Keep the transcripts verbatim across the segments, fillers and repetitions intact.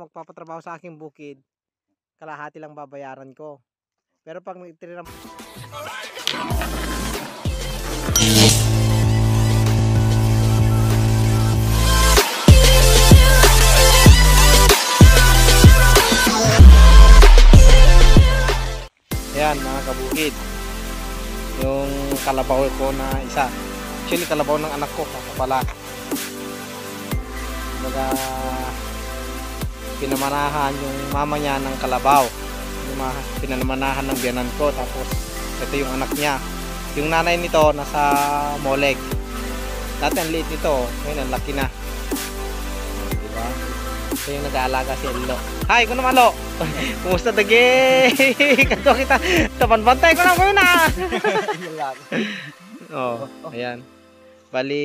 magpapatrabaho sa aking bukid, kalahati lang babayaran ko. Pero pag nagtira Ayan mga kabukid, yung kalabaw ko na isa. Actually kalabaw ng anak ko, ako pala. Baga pinamanahan yung mama niya ng kalabaw. Pinamanahan ng biyanan ko. Tapos ito yung anak niya. Yung nanay nito nasa Moleg. Dati ang liit nito, ngayon ang laki na. Diba? Ito yung nag-aalaga si Ello. Hi, ko naman Lo. Kumusta dagi? Kanto kita. Tapan-bantay ko lang ko na. Oh, ayan. Bali,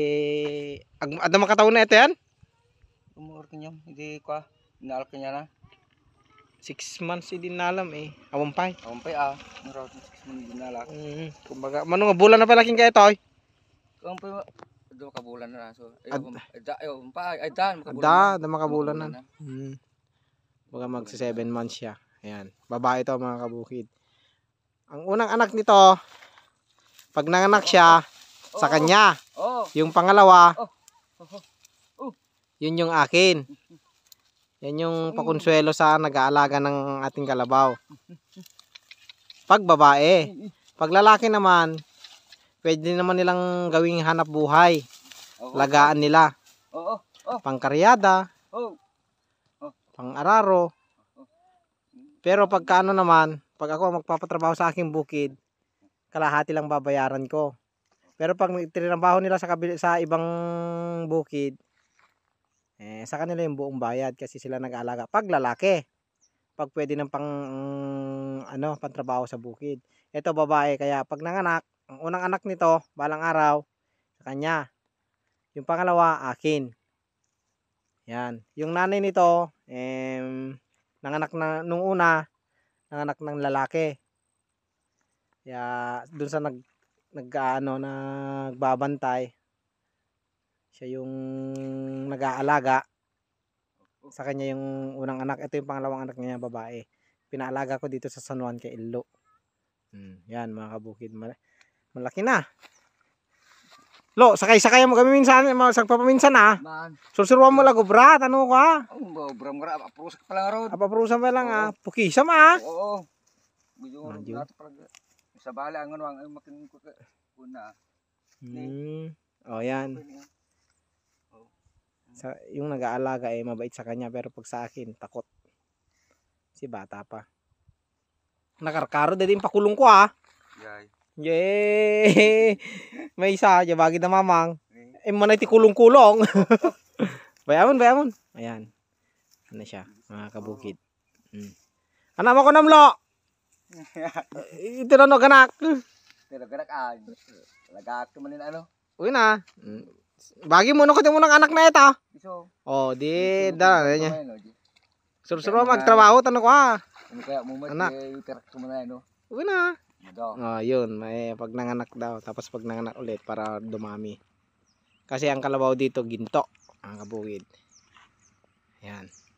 ada makataon na ito yan? Umur niya, hindi ko inaal kanya na. Six months hindi nalam eh. Awampay. Awampay ah. Meron six months din nalak. Mm. Kumbaga, mano nga bulan na pala king kayo toy? Awampay do makabulan na so. Ay awampay ay dan makabulan. Da, da makabulan na. Mm. Baga magsi seven months siya. Ayan. Babae to mga kabukid. Ang unang anak nito, pag nanganak siya, oh, sa kanya. Oh. Yung pangalawa, oh. Oh. Oh. Yun yung akin. Yan yung pakonsuelo sa nag-aalaga ng ating kalabaw. Pag babae. Pag lalaki naman, pwede naman nilang gawing hanap buhay. Lagaan nila. Oh. Oh. Pangkaryada. Oh. Pang-araro. Pero pagka ano naman, pag ako magpapatrabaho sa aking bukid, kalahati lang babayaran ko. Pero pag nagtrabaho nila sa, kabil sa ibang bukid, eh, sa kanila yung buong bayad kasi sila nag-aalaga. Pag lalaki, pag pwede ng pang, um, ano, pantrabaho sa bukid. Ito babae, kaya pag nanganak, ang unang anak nito, balang araw, sa kanya. Yung pangalawa, akin. Yan. Yung nanay nito, eh, nanganak na, nung una, nanganak ng lalaki. Kaya, dun sa nag, nag, ano, nagbabantay, siya yung nag-aalaga. Sa kanya yung unang anak. Ito yung pangalawang anak niya, babae. Pinaalaga ko dito sa San Juan kay Illo. Hmm, yan mga kabukid. Malaki na. Lo, sakay-sakay mo kami minsan, sagpapaminsan ah. Sursuruan mo lago, brat, ano ka? Oh, bram gra, aprusa pa lang ron. Apaprusa pa lang ah. Pukisam ah. Oo. Medyo nato pala. Sa bala ang ano ang makin ko una. Hmm. Oh, yan. Sa yung nag-aalaga eh mabait sa kanya pero pag sa akin takot. Si bata pa. Nakarkaro din pakulong ko ah. Yay. Yay! May isa, jabagi na mamang. Eh, manay ti kulong-kulong. Bayamon, bayamon. Ayan. Ano siya, mga kabukid. Hmm. Anak mo ko namlo! Ito na no, ganak. Pero ganak ah. Lagak naman yun ano. Uy na. Bagi mo no ko ng anak na ito. Iso. Oh, di, da. Surusuruan magtrabaho, tanong ko ah. Ano kaya mo mat, iterak ko muna ano. Uy na. Oh, yun, may pag nanganak daw, tapos pag nanganak ulit para dumami. Kasi ang kalabaw dito ginto, ang kabukid. Yan.